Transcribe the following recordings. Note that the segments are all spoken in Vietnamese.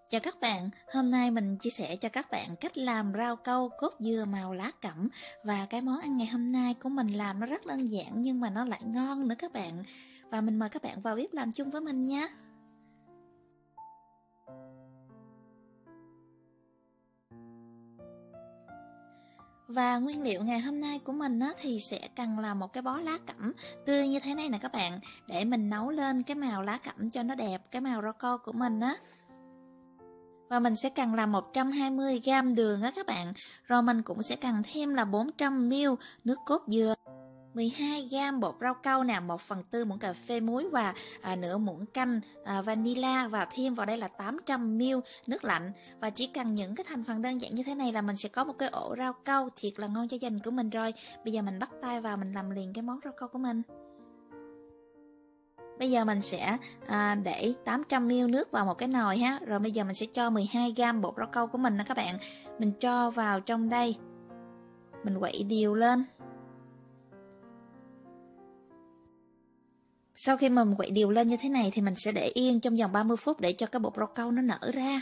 Chào các bạn, hôm nay mình chia sẻ cho các bạn cách làm rau câu cốt dừa màu lá cẩm. Và cái món ăn ngày hôm nay của mình làm nó rất đơn giản nhưng mà nó lại ngon nữa các bạn. Và mình mời các bạn vào bếp làm chung với mình nha. Và nguyên liệu ngày hôm nay của mình thì sẽ cần là một cái bó lá cẩm tươi như thế này nè các bạn, để mình nấu lên cái màu lá cẩm cho nó đẹp, cái màu rau câu của mình á. Và mình sẽ cần là 120g đường á các bạn. Rồi mình cũng sẽ cần thêm là 400ml nước cốt dừa, 12g bột rau câu nè, 1/4 muỗng cà phê muối và nửa muỗng canh vanilla, và thêm vào đây là 800ml nước lạnh. Và chỉ cần những cái thành phần đơn giản như thế này là mình sẽ có một cái ổ rau câu thiệt là ngon cho gia đình của mình rồi. Bây giờ mình bắt tay vào mình làm liền cái món rau câu của mình. Bây giờ mình sẽ để 800ml nước vào một cái nồi ha. Rồi bây giờ mình sẽ cho 12g bột rau câu của mình nè các bạn. Mình cho vào trong đây. Mình quậy đều lên. Sau khi mà mình quậy đều lên như thế này thì mình sẽ để yên trong vòng 30 phút để cho cái bột rau câu nó nở ra.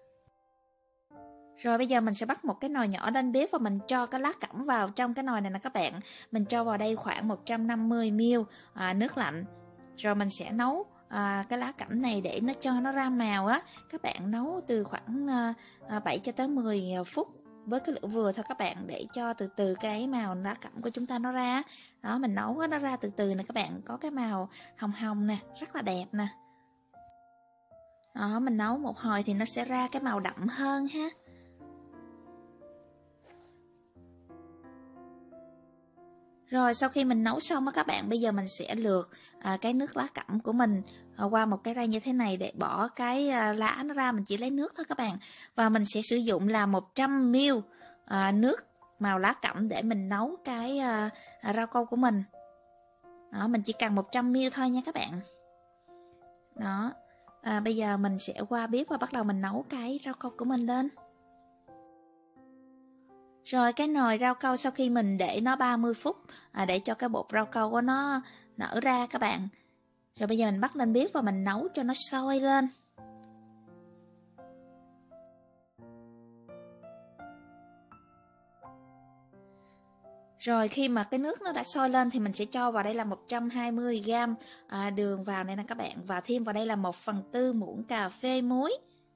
Rồi bây giờ mình sẽ bắt một cái nồi nhỏ lên bếp và mình cho cái lá cẩm vào trong cái nồi này nè các bạn. Mình cho vào đây khoảng 150ml nước lạnh. Rồi mình sẽ nấu cái lá cẩm này để nó cho nó ra màu á. Các bạn nấu từ khoảng 7 cho tới 10 phút với cái lửa vừa thôi các bạn, để cho từ từ cái màu lá cẩm của chúng ta nó ra. Đó, mình nấu nó ra từ từ nè các bạn, có cái màu hồng hồng nè, rất là đẹp nè. Đó, mình nấu một hồi thì nó sẽ ra cái màu đậm hơn ha. Rồi sau khi mình nấu xong á các bạn, bây giờ mình sẽ lược cái nước lá cẩm của mình qua một cái rang như thế này để bỏ cái lá nó ra, mình chỉ lấy nước thôi các bạn. Và mình sẽ sử dụng là 100ml nước màu lá cẩm để mình nấu cái rau câu của mình. Đó, mình chỉ cần 100ml thôi nha các bạn. Đó, bây giờ mình sẽ qua bếp và bắt đầu mình nấu cái rau câu của mình lên. Rồi cái nồi rau câu sau khi mình để nó 30 phút để cho cái bột rau câu của nó nở ra các bạn. Rồi bây giờ mình bắt lên bếp và mình nấu cho nó sôi lên. Rồi khi mà cái nước nó đã sôi lên thì mình sẽ cho vào đây là 120g đường vào đây nè các bạn. Và thêm vào đây là 1/4 muỗng cà phê muối.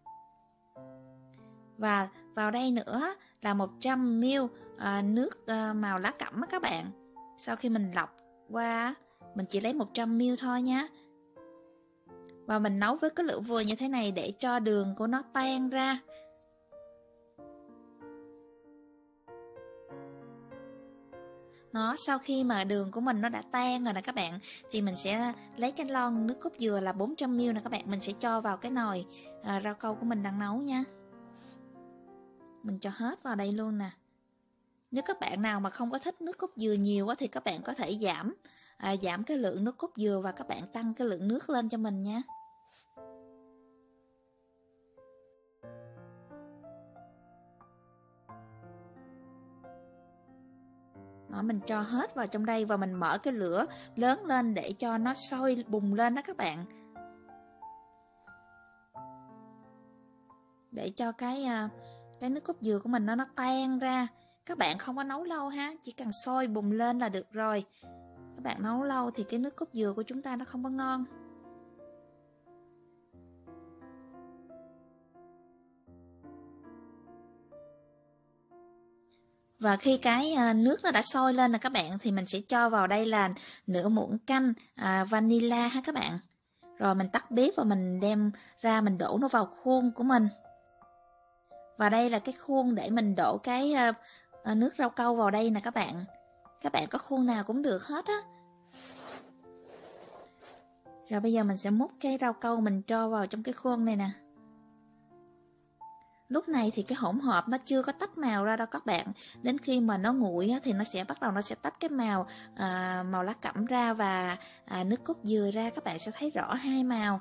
Và vào đây nữa là 100ml nước màu lá cẩm á các bạn. Sau khi mình lọc qua, mình chỉ lấy 100ml thôi nhé. Và mình nấu với cái lửa vừa như thế này để cho đường của nó tan ra. Nó sau khi mà đường của mình nó đã tan rồi nè các bạn, thì mình sẽ lấy cái lon nước cốt dừa là 400ml nè các bạn. Mình sẽ cho vào cái nồi rau câu của mình đang nấu nha. Mình cho hết vào đây luôn nè. Nếu các bạn nào mà không có thích nước cốt dừa nhiều thì các bạn có thể giảm cái lượng nước cốt dừa và các bạn tăng cái lượng nước lên cho mình nha. Đó, mình cho hết vào trong đây và mình mở cái lửa lớn lên để cho nó sôi bùng lên đó các bạn. Để cho cái nước cốt dừa của mình nó tan ra. Các bạn không có nấu lâu ha, chỉ cần sôi bùng lên là được rồi. Các bạn nấu lâu thì cái nước cốt dừa của chúng ta nó không có ngon. Và khi cái nước nó đã sôi lên nè các bạn, thì mình sẽ cho vào đây là nửa muỗng canh vanilla ha các bạn. Rồi mình tắt bếp và mình đem ra mình đổ nó vào khuôn của mình. Và đây là cái khuôn để mình đổ cái nước rau câu vào đây nè các bạn. Các bạn có khuôn nào cũng được hết á. Rồi bây giờ mình sẽ múc cái rau câu mình cho vào trong cái khuôn này nè. Lúc này thì cái hỗn hợp nó chưa có tách màu ra đâu các bạn. Đến khi mà nó nguội thì nó sẽ bắt đầu tách cái màu màu lá cẩm ra và nước cốt dừa ra, các bạn sẽ thấy rõ hai màu.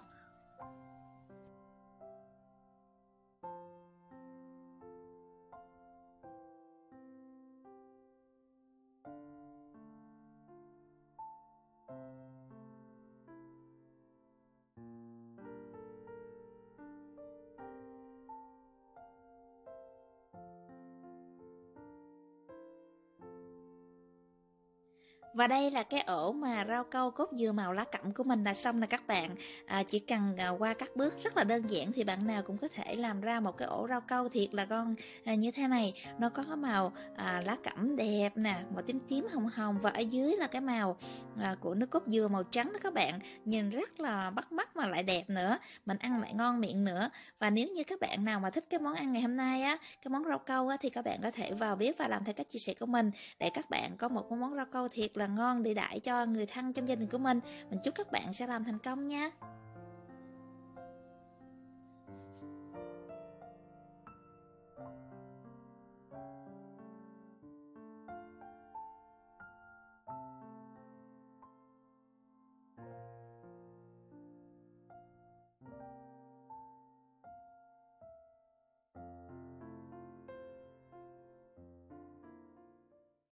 Và đây là cái ổ mà rau câu cốt dừa màu lá cẩm của mình là xong nè các bạn. Chỉ cần qua các bước rất là đơn giản thì bạn nào cũng có thể làm ra một cái ổ rau câu thiệt là ngon như thế này. Nó có cái màu lá cẩm đẹp nè, màu tím tím hồng hồng, và ở dưới là cái màu của nước cốt dừa màu trắng đó các bạn. Nhìn rất là bắt mắt mà lại đẹp nữa, mình ăn lại ngon miệng nữa. Và nếu như các bạn nào mà thích cái món ăn ngày hôm nay á, cái món rau câu á, thì các bạn có thể vào bếp và làm theo cách chia sẻ của mình, để các bạn có một món rau câu thiệt là ngon để đãi cho người thân trong gia đình của mình. Mình chúc các bạn sẽ làm thành công nha.